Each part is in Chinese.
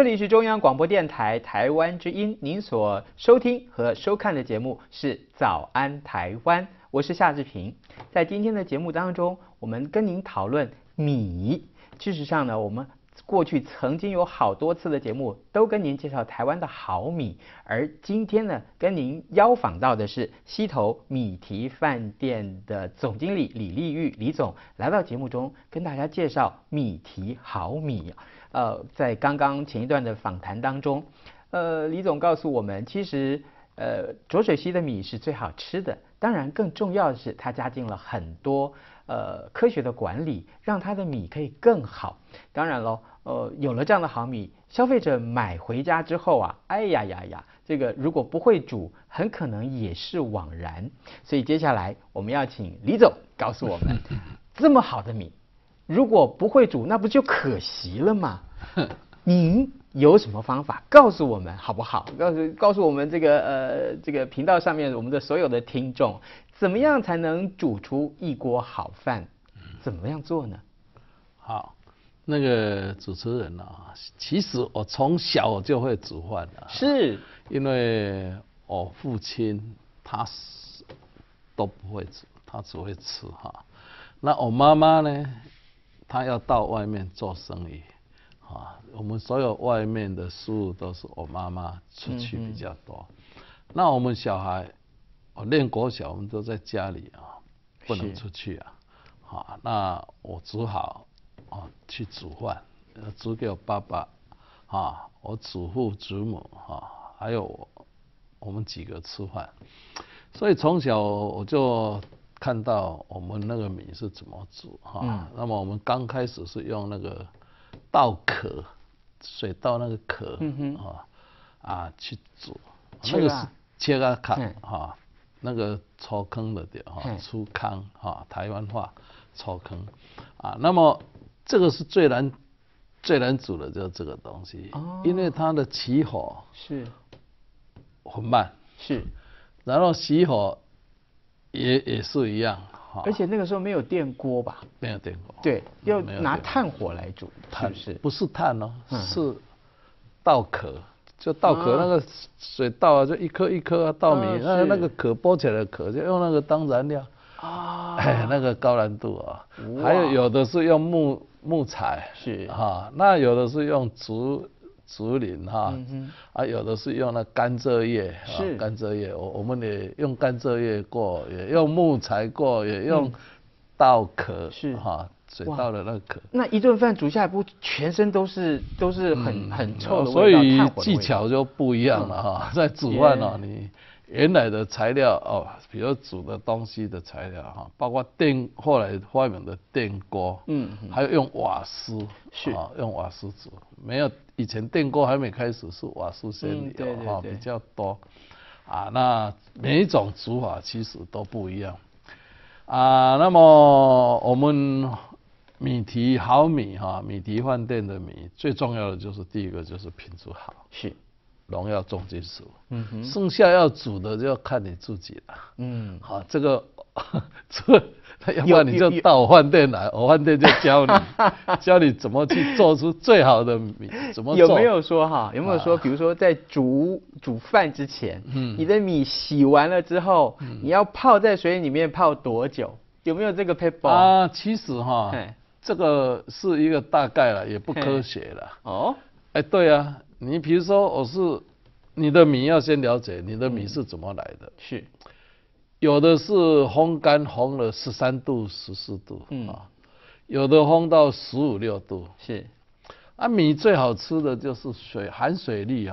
这里是中央广播电台台湾之音，您所收听和收看的节目是早安台湾，我是夏志平。在今天的节目当中，我们跟您讨论米。事实上呢，我们过去曾经有好多次的节目都跟您介绍台湾的好米，而今天呢，跟您邀访到的是溪头米提饭店的总经理李丽玉李总，来到节目中跟大家介绍米提好米。在刚刚前一段的访谈当中，李总告诉我们，其实浊水溪的米是最好吃的，当然更重要的是，它加进了很多科学的管理，让它的米可以更好。当然喽，有了这样的好米，消费者买回家之后啊，哎呀呀呀，这个如果不会煮，很可能也是枉然。所以接下来我们要请李总告诉我们，这么好的米，如果不会煮，那不就可惜了吗？您有什么方法告诉我们好不好？告诉我们这个频道上面我们的所有的听众，怎么样才能煮出一锅好饭？怎么样做呢？ 好，那个主持人啊，其实我从小就会煮饭的， 是因为我父亲他都不会煮，他只会吃哈。那我妈妈呢，她要到外面做生意。我们所有外面的事物都是我妈妈出去比较多。那我们小孩，练国小，我们都在家里啊，不能出去啊。那我只好去煮饭，煮给我爸爸我祖父祖母还有我们几个吃饭。所以从小我就看到我们那个米是怎么煮那么我们刚开始是用那个稻壳，水稻那个壳去煮，那个是切啊看那个抽坑的点粗糠台湾话抽坑那么这个是最难煮的，就是这个东西，因为它的起火是很慢， 是， 然后熄火也是一样。 而且那个时候没有电锅吧？ 没有电锅， 对，要拿炭火来煮，是不是？ 不是炭哦，是稻壳，就稻壳那个水稻啊，就一颗一颗稻米，那个壳剥起来的壳，就用那个当燃料那个高难度还有的是用木材，是那有的是用竹林有的是用那甘蔗叶，甘蔗叶，我们也用甘蔗叶过，也用木材过，也用稻壳，是水稻的那个壳。 那一顿饭煮下来，不全身都是很臭的味道， 所以技巧就不一样了在煮饭你原来的材料比如煮的东西的材料包括后来发明的电锅，还有用瓦斯，是用瓦斯煮，没有以前电锅还没开始，是瓦斯先有比较多那每一种煮法其实都不一样那么我们米提好米米提饭店的米最重要的就是第一个就是品质好，是农药重金属，剩下要煮的就要看你自己了。这个要不然你就到我饭店来，我饭店就教你怎么去做出最好的米，怎么做？ 有没有说比如说在煮饭之前，你的米洗完了之后，你要泡在水里面泡多久？有没有这个 paper 其实这个是一个大概了，也不科学了。对啊。你比如说，你的米要先了解你的米是怎么来的，是有的是烘干烘了13度、14度，有的烘到15、16度，是米最好吃的就是含水率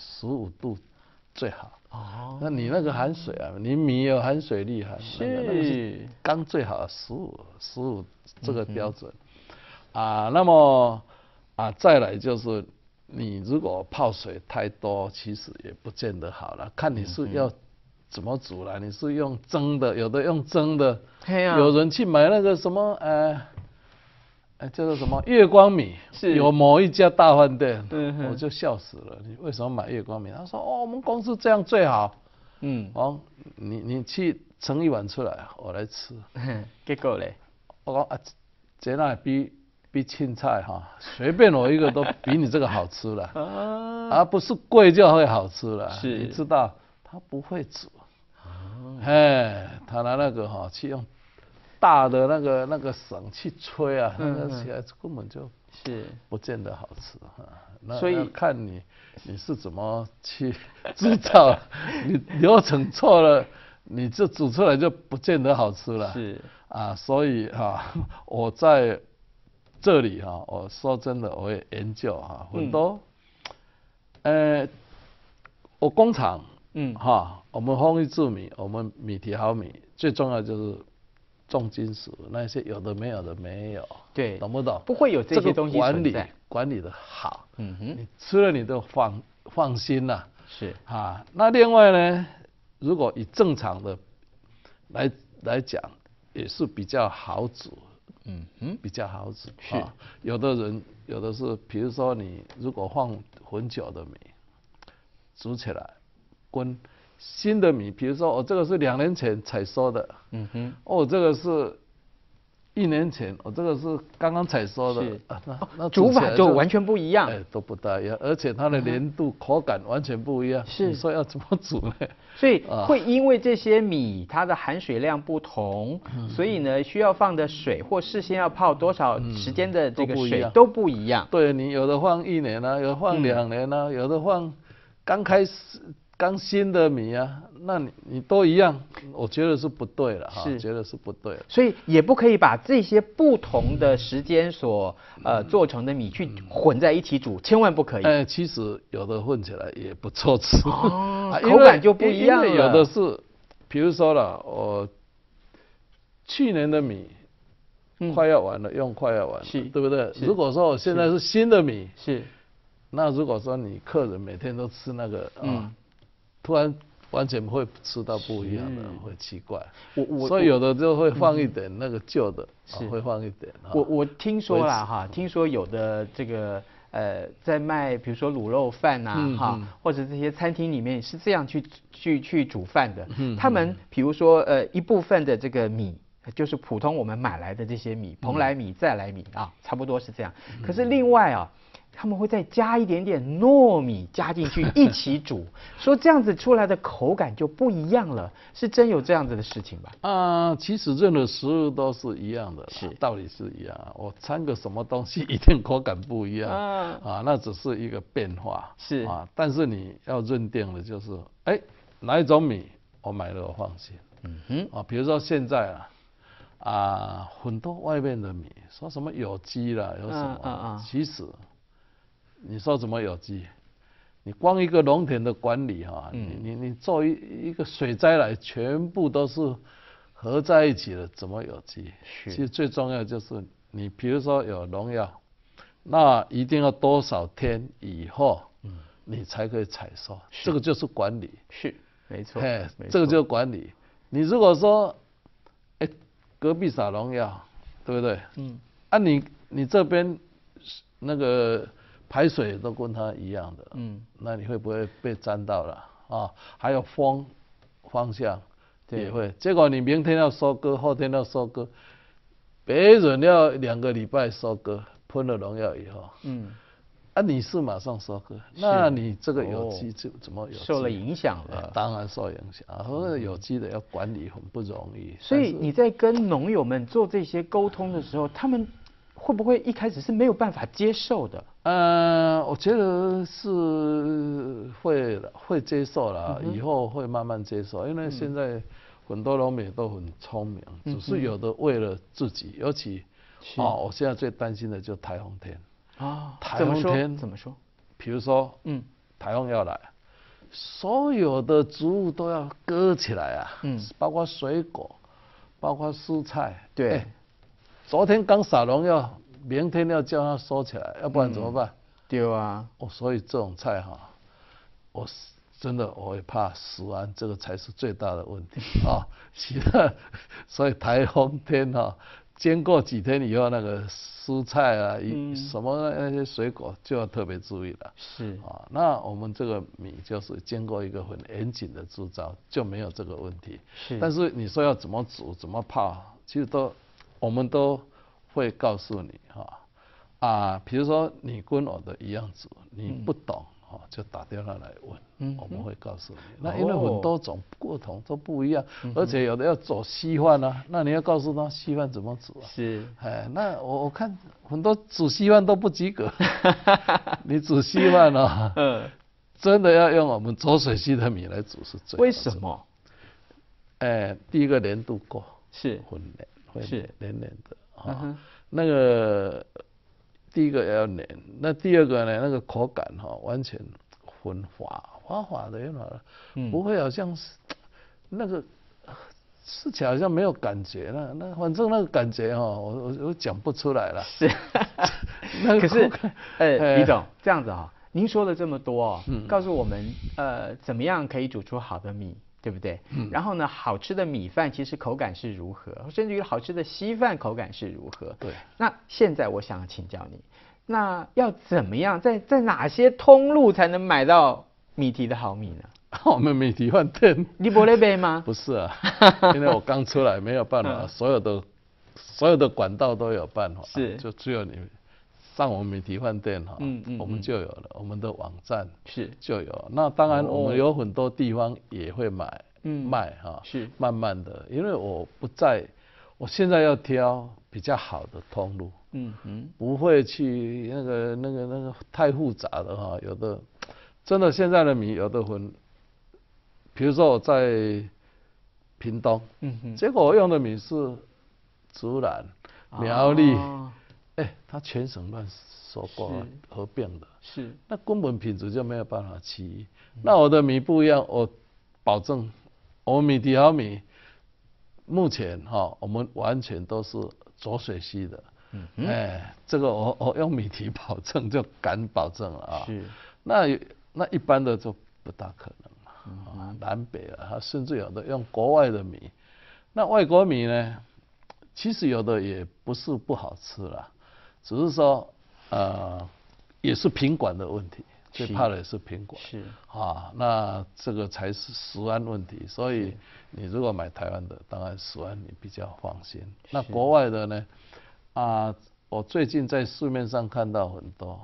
15度最好。那你那个含水你米有含水率那个是刚最好15这个标准那么再来就是。你如果泡水太多，其实也不见得好了，看你是要怎么煮了。你是用蒸的，有的用蒸的，有人去买那个什么叫做什么月光米，有某一家大饭店，我就笑死了。你为什么买月光米？他说我们公司这样最好。你去盛一碗出来，我来吃。 结果嘞， 我讲这那比比青菜哈，随便我一个都比你这个好吃了，而不是贵就会好吃了。 是， 你知道他不会煮，哎，他拿那个哈去用大的那个绳去吹啊，那个起来根本就是不见得好吃哈。 所以那看你是怎么去制造，你流程错了，你这煮出来就不见得好吃了。 是啊，所以哈，我在这里哈，我说真的，我也研究哈很多，我工厂，哈，我们丰益制米，我们米提好米，最重要就是重金属，那些有的没有的没有， 对， 懂不懂？ 不会有这些东西存在。 管理的好，你吃了你都放心啦。 是啊，那另外呢，如果以正常的来讲，也是比较好煮，比较好煮。 是， 有的人有的是，比如说你如果放很久的米，煮起来，跟新的米，比如说我这个是2年前采收的，这个是1年前，我这个是刚刚采收的，那煮法就完全不一样， 都不大一样，而且它的粘度、口感完全不一样。 是， 你说要怎么煮呢？ 所以会因为这些米它的含水量不同，所以呢需要放的水或事先要泡多少时间的这个水都不一样。 对，你有的放1年啊，有的放2年啊，有的放刚新的米啊，那你都一样，我觉得是不对了哈，觉得是不对了。 所以也不可以把这些不同的时间所做成的米去混在一起煮，千万不可以。 其实有的混起来也不错吃， 口感就不一样了。 因为有的是，比如说了，我去年的米快要完了，快要完了，对不对？如果说我现在是新的米，那如果说你客人每天都吃那个突然完全会吃到不一样的，会奇怪。所以有的就会放一点那个旧的，会放一点。 我听说啦哈，听说有的这个在卖，比如说卤肉饭呐哈，或者这些餐厅里面是这样去煮饭的。他们比如说一部分的这个米，就是普通我们买来的这些米，蓬莱米、再来米啊，差不多是这样。可是另外啊，他们会再加一点点糯米加进去一起煮，说这样子出来的口感就不一样了，是真有这样子的事情吧？ 其实任何食物都是一样的，道理是一样。我掺个什么东西，一定口感不一样那只是一个变化但是你要认定的就是，哪一种米我买了我放心。比如说现在很多外面的米说什么有机啦，有什么其实。你说怎么有机？你光一个农田的管理你做一个水灾来，全部都是合在一起的，怎么有机？其实最重要就是你比如说有农药，那一定要多少天以后，你才可以采收，这个就是管理。 是，没错， 这个就是管理。你如果说，隔壁撒农药，对不对？你这边那个。排水都跟它一样的，那你会不会被沾到了还有风方向也会，结果你明天要收割，后天要收割，别人要2个礼拜收割，喷了农药以后，你是马上收割，那你这个有机就怎么有机受了影响了？ 当然受影响，有机的要管理很不容易。 所以你在跟农友们做这些沟通的时候，他们会不会一开始是没有办法接受的？ 我觉得是会接受啦，以后会慢慢接受，因为现在很多农民都很聪明，只是有的为了自己，尤其我现在最担心的就是台风天台风天怎么说？ 比如说台风要来，所有的植物都要割起来包括水果，包括蔬菜， 对。 昨天刚撒农药，明天要叫它收起来，要不然怎么办？ 对啊。 所以这种菜我真的会怕食安，这个才是最大的问题其他，所以台风天经过几天以后，那个蔬菜什么那些水果就要特别注意了。 是那我们这个米就是经过一个很严谨的制造，就没有这个问题。但是你说要怎么煮、怎么泡，其实我们都会告诉你比如说你跟我的一样煮，你不懂就打电话来问，我们会告诉你。那因为很多种不同都不一样，而且有的要做稀饭啊，那你要告诉他稀饭怎么煮啊。 是， 那我看很多煮稀饭都不及格。你煮稀饭真的要用我们浊水溪的米来煮是最好。 为什么？ 第一个粘度够， 是混黏，会黏黏的那个第一个要黏，那第二个呢，那个口感完全混滑的，不会好像是那个吃起来好像没有感觉，那反正那个感觉我讲不出来了。 是，可是李总这样子您说了这么多告诉我们怎么样可以煮出好的米。对不对？然后呢，好吃的米饭其实口感是如何，甚至于好吃的稀饭口感是如何？ 对。 那现在我想请教你，那要怎么样在哪些通路才能买到米提的好米呢？ 我们米提饭店。 你不那边吗？ 不是啊，因为我刚出来没有办法，所有的管道都有办法， 是就只有你上我们米提饭店我们就有了，我们的网站是就有。那当然我们有很多地方也会卖是慢慢的，因为我现在要挑比较好的通路，不会去那个太复杂的有的真的现在的米有的比如说我在屏东，结果我用的米是竹南、苗栗。它全省乱收购合并的， 是， 那根本品质就没有办法齐一。那我的米不一样，我保证，我们米提好米，目前我们完全都是浊水溪的，这个我用米提保证就敢保证了啊。 是， 那一般的就不大可能南北甚至有的用国外的米，那外国米呢，其实有的也不是不好吃啦。只是说，也是品管的问题，最怕的也是品管。 是那这个才是食安问题。所以你如果买台湾的，当然食安你比较放心。那国外的呢？我最近在市面上看到很多，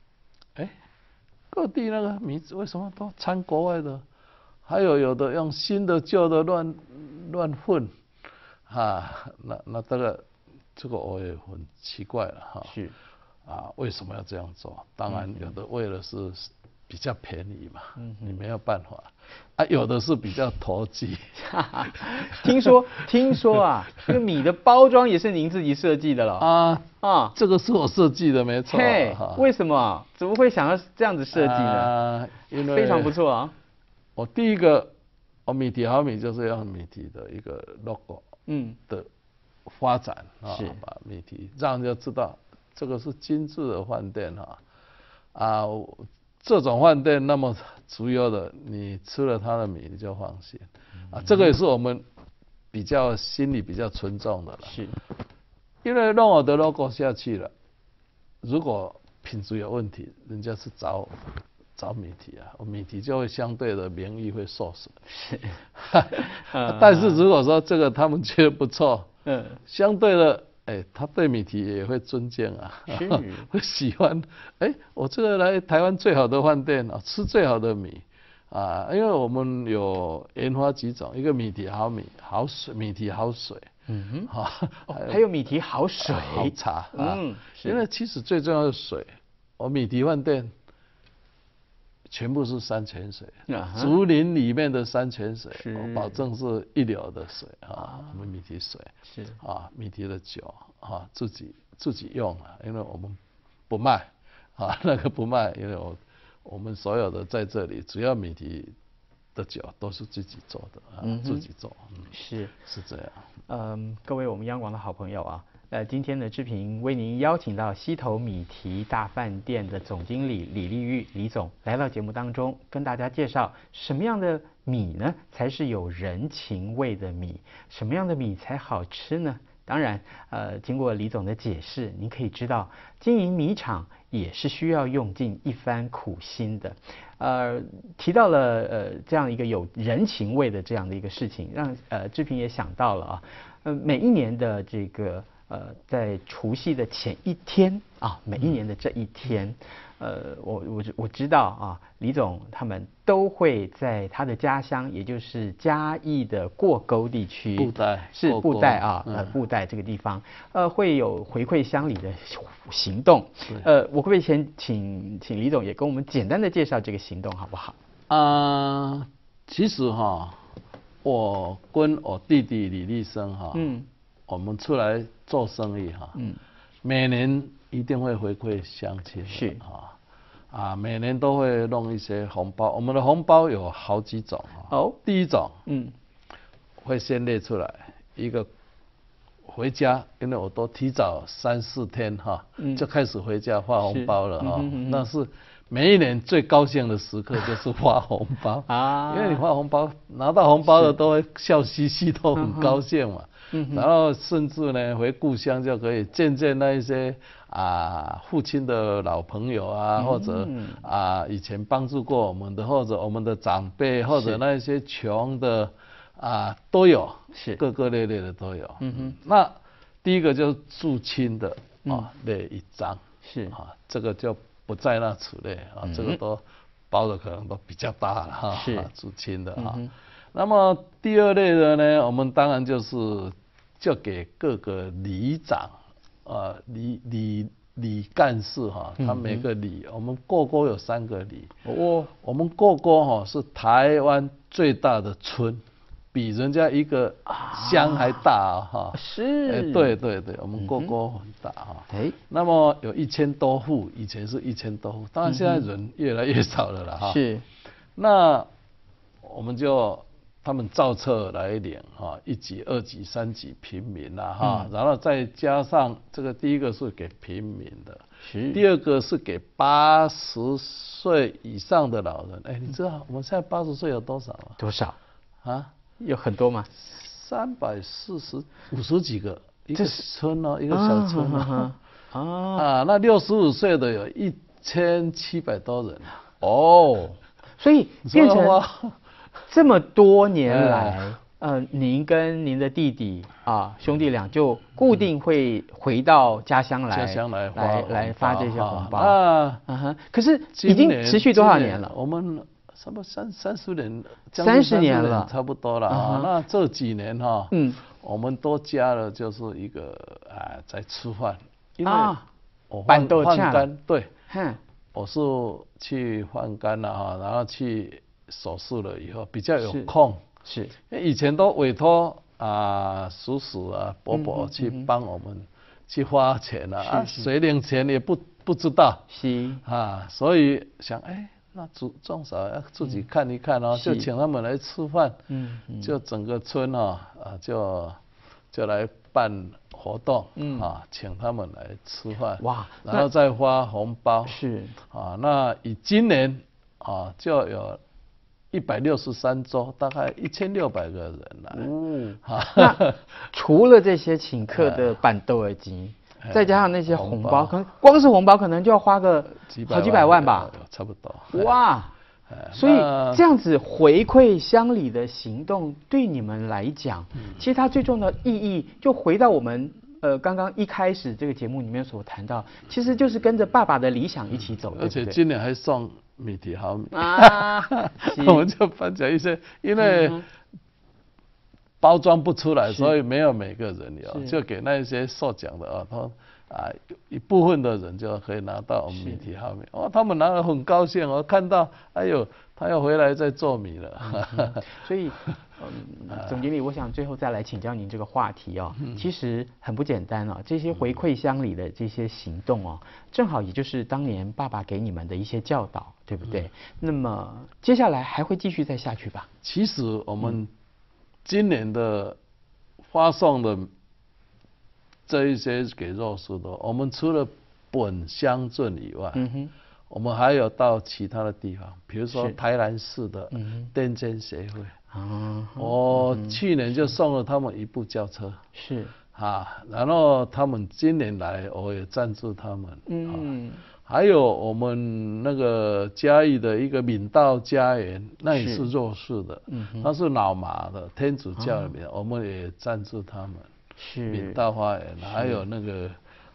各地那个米为什么都掺国外的？还有的用新的旧的乱混，那这个我也很奇怪了是为什么要这样做？当然有的为了是比较便宜嘛，你没有办法有的是比较投机。 听说这个米的包装也是您自己设计的了这个是我设计的，没错。 为什么？怎么会想要这样子设计呢？因为非常不错我第一个，米提好米就是用米提的一个 logo，的发展把米提让人家知道这个是精致的饭店这种饭店那么足够的，你吃了它的米你就放心这个也是我们心里比较尊重的了。 是， 因为弄我的 logo 下去了，如果品质有问题，人家是找米提米提就会相对的名誉会受损。 是， 但是如果说这个他们觉得不错，相对的，他对米提也会尊敬会喜欢。我这个来台湾最好的饭店吃最好的米因为我们有研发几种，一个米提好米、好水、米提好水， 还有米提好水、 好茶因为其实最重要的是水，我米提饭店全部是山泉水，竹林里面的山泉水，我保证是一流的水我们米提水是米提的酒自己用因为我们不卖那个不卖，因为我们所有的在这里，只要米提的酒都是自己做的自己做是这样。 各位我们央广的好朋友今天的志平为您邀请到溪头米提大饭店的总经理李立玉李总来到节目当中，跟大家介绍什么样的米呢才是有人情味的米，什么样的米才好吃呢？当然经过李总的解释，您可以知道经营米厂也是需要用尽一番苦心的。提到了这样一个有人情味的这样的一个事情，让志平也想到了每一年的这个在除夕的前一天啊，每一年的这一天，我知道啊，李总他们都会在他的家乡，也就是嘉义的过沟地区，布袋啊，布袋这个地方，会有回馈乡里的行动。我会不会先请李总也跟我们简单的介绍这个行动，好不好？ 其实我跟我弟弟李立生我们出来做生意每年一定会回馈乡亲， 是每年都会弄一些红包。我们的红包有好几种第一种会先列出来一个回家，因为我都提早3、4天就开始回家发红包了那是每一年最高兴的时刻就是发红包因为你发红包拿到红包的都会笑嘻嘻，都很高兴嘛。然后甚至呢回故乡就可以见见那一些父亲的老朋友或者以前帮助过我们的，或者我们的长辈，或者那一些穷的都有，各个列的都有。那第一个就是祝亲的列一张，这个就不在那此列这个都包的可能都比较大了祝亲的那么第二类的呢，我们当然就给各个里长里干事他每个里，我们过沟有3个里我们过沟是台湾最大的村，比人家一个乡还大是对，我们过沟很大那么有1000多户，以前是1000多户，当然现在人越来越少了啦是， 那我们就他们照册来领1级、2级、3级平民然后再加上这个第一个是给平民的，第二个是给80岁以上的老人。你知道我们现在80岁有多少吗？ 多少有很多吗 ？350几个一个村一个小村那65岁的有1700多人所以变成这么多年来，您跟您的弟弟兄弟俩就固定会回到家乡来发这些红包可是已经持续多少年了？ 我们差不多30年 ，30年了， 差不多了那这几年我们都加了就是一个在吃饭，因为我换肝，对，我是去换肝了然后去手术了以后比较有空， 是， 以前都委托叔叔伯伯去帮我们去花钱谁领钱也不知道，所以想那至少要自己看一看就请他们来吃饭，就整个村就来办活动请他们来吃饭，然后再发红包，那以今年就有163桌，大概1600个人那除了这些请客的办豆儿金，再加上那些红包，可能光是红包可能就要花个好几百万吧， 差不多。 所以这样子回馈乡里的行动，对你们来讲，其实它最重要的意义，就回到我们刚刚一开始这个节目里面所谈到，其实就是跟着爸爸的理想一起走， 而且今年还送米提好米我们就颁奖一些，因为包装不出来，所以没有每个人有，就给那些受奖的一部分的人就可以拿到我们米提好米他们拿得很高兴看到他要回来再做米了所以总经理，我想最后再来请教您这个话题其实很不简单这些回馈乡里的这些行动正好也就是当年爸爸给你们的一些教导，对不对？那么接下来还会继续再下去吧？ 其实我们今年的发送的这一些给弱势的，我们除了本乡镇以外，我们还有到其他的地方，比如说台南市的电监协会，我去年就送了他们1部轿车，然后他们今年来我也赞助他们，还有我们那个嘉义的一个闽道家园，那也是弱势的，他是脑麻的天主教里面，我们也赞助他们。 闽大花园，还有那个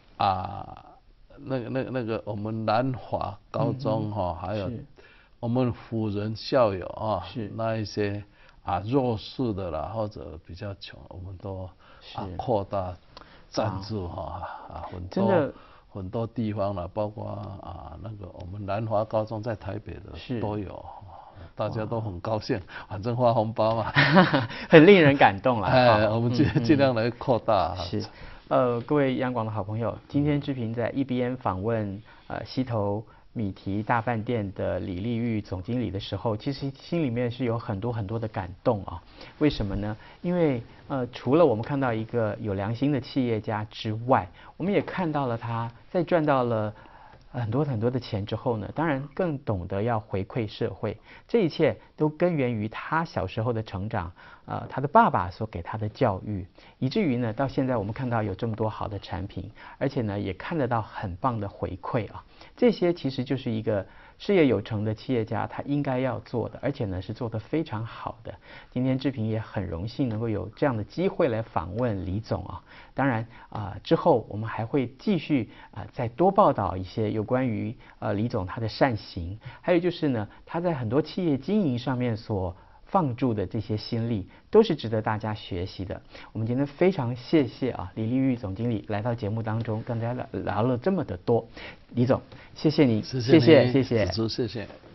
那个我们南华高中哈，还有我们辅仁校友啊，那一些弱势的啦，或者比较穷，我们都扩大赞助哈很多地方了，包括那个我们南华高中在台北的都有。大家都很高兴，反正发红包嘛， 很令人感动了。 我们尽量来扩大。 是，各位央广的好朋友，今天志平在一边访问溪头米提大饭店的李丽玉总经理的时候，其实心里面是有很多很多的感动啊。为什么呢？因为除了我们看到一个有良心的企业家之外，我们也看到了他在赚到了很多很多的钱之后呢，当然更懂得要回馈社会。这一切都根源于他小时候的成长，他的爸爸所给他的教育，以至于呢，到现在我们看到有这么多好的产品，而且呢，也看得到很棒的回馈啊。这些其实就是一个事业有成的企业家他应该要做的，而且呢是做得非常好的。今天志平也很荣幸能够有这样的机会来访问李总啊。当然之后我们还会继续再多报道一些有关于李总他的善行，还有就是呢他在很多企业经营上面所放注的这些心力，都是值得大家学习的。我们今天非常谢谢李丽玉总经理来到节目当中，跟大家聊了这么的多。李总，谢谢你，谢谢。 谢谢。